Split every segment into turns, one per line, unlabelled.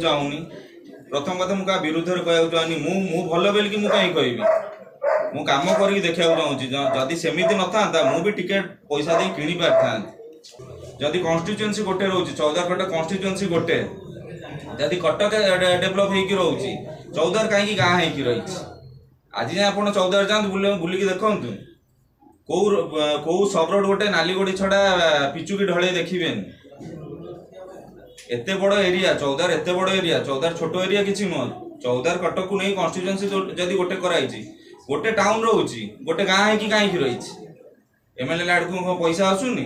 चाहूनी। प्रथम कथा मुझे विरुद्ध कहूँ चाहूनी मु भल बोल कि मुझे कहबी मु काम कर देखा चाहूँगी जदि सेमती न था मुझे टिकेट पैसा दे कि पारि था। जदि कन्स्टिट्यूएंसी गोटे रोचे 14 कटक कन्स्टिट्यूएंसी गोटे जदि कटक डेभलप होगी रोचे 14 कहीं गाँ हो रही आज जाए आप 14 जाते बुलिकी देखु कौ सबरोड गोटे नालीगोड़ी छड़ा पिचुकी ढले देखिए एते बड़ एरिया 14 एते बड़ एरिया 14 छोट एरिया किसी नुह 14 कटक को नहीं कन्स्टिट्यूएंसी जदि गोटे कराई गोटे टाउन रोचे गोटे गाँ हो कहीं रही एमएलए आड़ को पैसा आसुनी।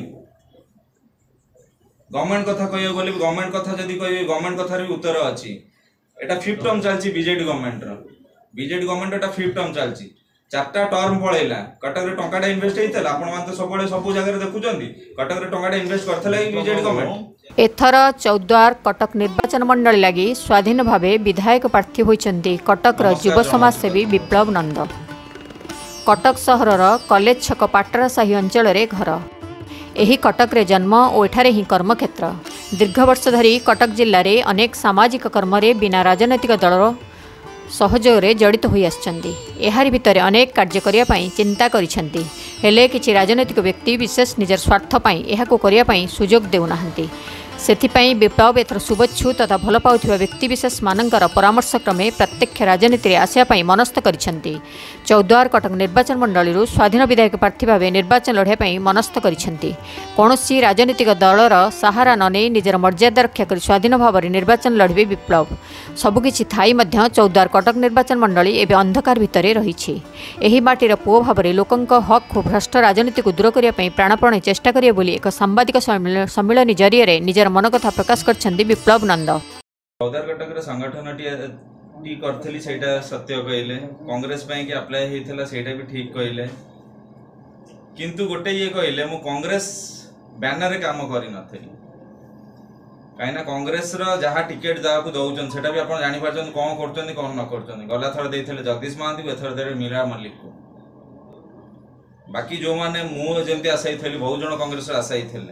गवर्नमेंट कथा कह गले गवर्नमेंट कथा जदि कह गवर्नमेंट कथार भी उत्तर अच्छी एटा 5th टर्म चलती बीजेडी गवर्नमेंट एटा 5th टर्म चलती 4टा टर्म पलैला कटक टंकाटा इन्वेस्ट होता आपण तो सब जगह देखुं कटक टंकाटा इन्वेस्ट करथिला बीजेडी गवर्नमेंट।
एथर चौद्वार कटक निर्वाचन मंडल लगी स्वाधीन भावे विधायक प्रार्थी होइचंती कटकर युव समाजसेवी विप्लव नंद। कटक सहरर कॉलेज छक पाटरा साही अंचल घर एही कटक रे जन्म और एठारे ही कर्मक्षेत्र। दीर्घ वर्ष धरी कटक जिले में अनेक सामाजिक कर्म बिना राजनैतिक दल सहयोग जड़ित हो आसरी भितर अनेक कार्य करने चिंता करिसेंती हेले किछि राजनैतिक व्यक्ति विशेष निजर स्वार्थपाई एहाको करियापाई सुजोग देउना सेथिपाई विप्लव एथर शुभेच्छु तथा भल पाउथिबा व्यक्ति विशेष मानकर परामर्श क्रमे प्रत्यक्ष राजनीति में आसियापाई मनस्थ करिसेंती। चौद्वार कटक निर्वाचन मंडली स्वाधीन विधायक प्रार्थी भाव निर्वाचन लड़ाई मनस्थ करिसेंती। कौनसी राजनीतिक दलर सहारा न नहीं निजर मर्यादा रक्षा कर स्वाधीन भाव में निर्वाचन लड़े विप्लव सबकिछि थाई मध्य चौद्वार कटक निर्वाचन मंडली एवं अंधकार भितर रही एही माटीर पुओ भाव में लोकंक हक भ्रष्ट राजनीति को दूर करने प्राणपणे चेष्टा करिए बोली एक सांबादिक सम्मेलन जरिए निजर मन कथा प्रकाश करछन्ती विप्लव नंद।
चौद्वार कटक संगठन टी करथली सेटा सत्य कहले कांग्रेस पई कि अप्लाई हेथला सेटा भी ठीक कहले किंतु गोटे ये कहले मु कांग्रेस बैनर रे काम करि नथली कहीं कांग्रेस जहाँ टिकेट जहाँ दौरान से भी आप जानी पार्छन कौन कर कौन न कर गला थर देते जगदीश महांती को एथर दे मीरा मल्लिक को बाकी जो मैंने मुझे आशायी थी बहुत जन कांग्रेस आशायी थे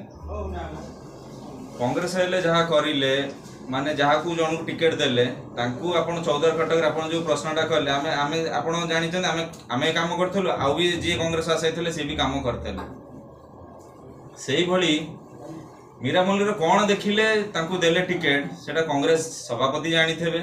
कांग्रेस हेले जहाँ करें माने जहाँ को जन को टिकेट देले आपन चौद्वार कटक आप जो प्रश्नटा कहले आप जानते आम कम करूँ आउ भी जी कांग्रेस आशायी थे सी भी कम करते से भली मीरा मल्लिक कौन देखिले देले टिकेट सेटा कांग्रेस सभापति जानी थे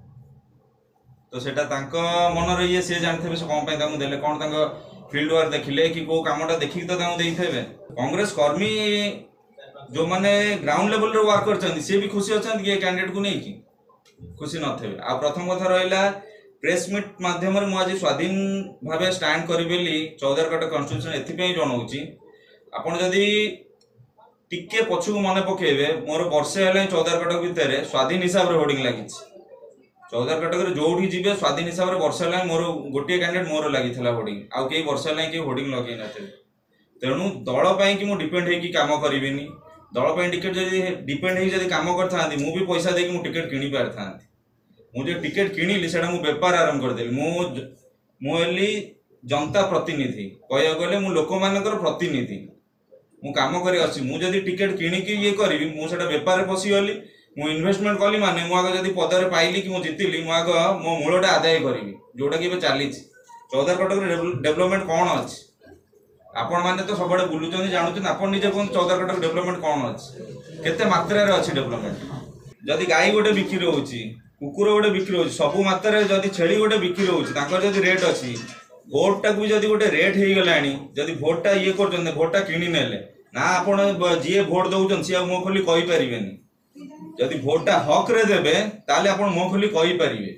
तो सेटा मन ये सी जानते से कौन देले कौन फील्ड वर्क देखिले कि कौ कामटा देखिक तो देते कांग्रेस कर्मी जो माने ग्राउंड लेवल रे वर्क करछन से भी खुशी अछन कि कैंडिडेट को नहीं खुशी न थे। आ प्रथम कथा रहिला प्रेस मीट माध्यम रे मु आज स्वाधीन भावे स्टैंड करी बेली चौद्वार कटक कन्स्टिट्यूशन एथि जनाऊँगी आपड़ जदि टिके पछकू मन पकेबे मोर वर्षे है चौद्वार कटक भितर स्वाधीन हिसाब से होर्डिंग लगी चौद्वार कटक जो जीवे स्वाधीन हिसाब से वर्षे है मोर गोटे कैंडिडेट मोर लगी होर्डिंग आउ कई वर्षे है कि होर्डिंग लगे ना तेणु दल कि मुझे डिपेंड होगी कम करी दल टिकेट जदि डिपेंड होगी कम करता भी पैसा देकी मुझे टिकेट किणी पारि था मुझे टिकेट किणिली से बेपार आरंभ करदेली मुझे जनता प्रतिनिधि कह गले मु लोक मानकर प्रतिनिधि मु काम कर मुझे टिकेट किणिकी ये करी मुझे बेपार पशिगली मु इन्वेस्टमेंट कली माने मुझे जब पदर पाइली कि जितली मुझे मो मूलटा आदाय करी जोटा कि चली चौद्वार कटक डेवलपमेंट कौन अच्छी आपण मैंने तो सब बुलूँ जानते आप निजे कहते चौद्वार कटक डेवलपमेंट कौन अच्छी केते मात्रा अच्छी डेवलपमेंट जदि गाई गोटे बिक्री होची कुकुर गोटे बिक्री होची सबू मात्रा जदि छेली गोटे बिक्री होची जदि रेट अच्छी भोटा को भी जदि गोटे रेट हो गलानी जदि भोटा ये कर भोटा किणी नेले ना आपण जी भोट दौरान सी मुह खोली कहींपारे जदि भोटा हक रे देबे ताले आपण मुह खोली कहींपारे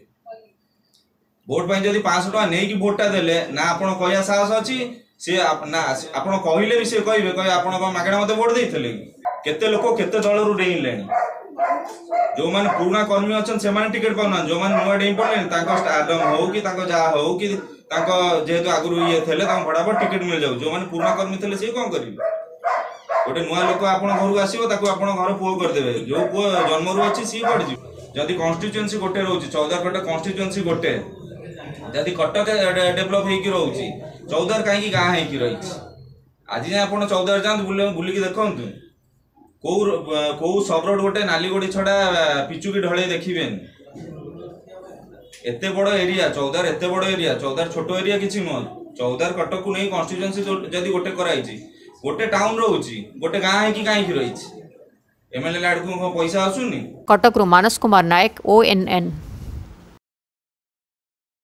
भोट पाई जदि 500 टका नहीं कि भोटा देले ना आपण कहया साहस अच्छी सी ना आपण कहले भी सी कहे कहे आप मागणा मत भोट देते केते लोक केते दल रू डेले जो मैंने पुराना कर्मी अच्छा से टिकेट पाऊना जो मैंने नुआ डेई पड़े स्टारडम हो कि जहाँ हो कि जेहेतु आगुरी ये थे फटाफट टिकेट मिल जाऊ जो मैंने पुराना कर्मी थे सी कौन करेंगे गोटे नुआ लोक आप घर को आसो घर पुओ करदे जो पुओ जन्म रू अच्छी सी पड़ जदि कन्स्टिट्यूएंसी गोटे रोचे चौद्वार कटक कन्स्टिट्यूएंसी गोटे जदि कटक डेभलप होगी रोचे चौद्वार कहीं गाँ हो रही आज जाए आप चौद्वार जाते बुलिकी देखु को सब रोड गोटे नालीगोड़ी छड़ा पिचुकी ढले देखिए एते बड़ एरिया चौदार एते बड़ एरिया चौदार छोट एरिया किसी नुह चौदार कटक को नहीं कन्स्टिट्यूएंसी जदि गोटे कराई गोटे टाउन रोची गोटे गाँ है कि कहीं रही एमएलए आड़ को पैसा आसुनी।
कटकरू मानस कुमार नायक ONN।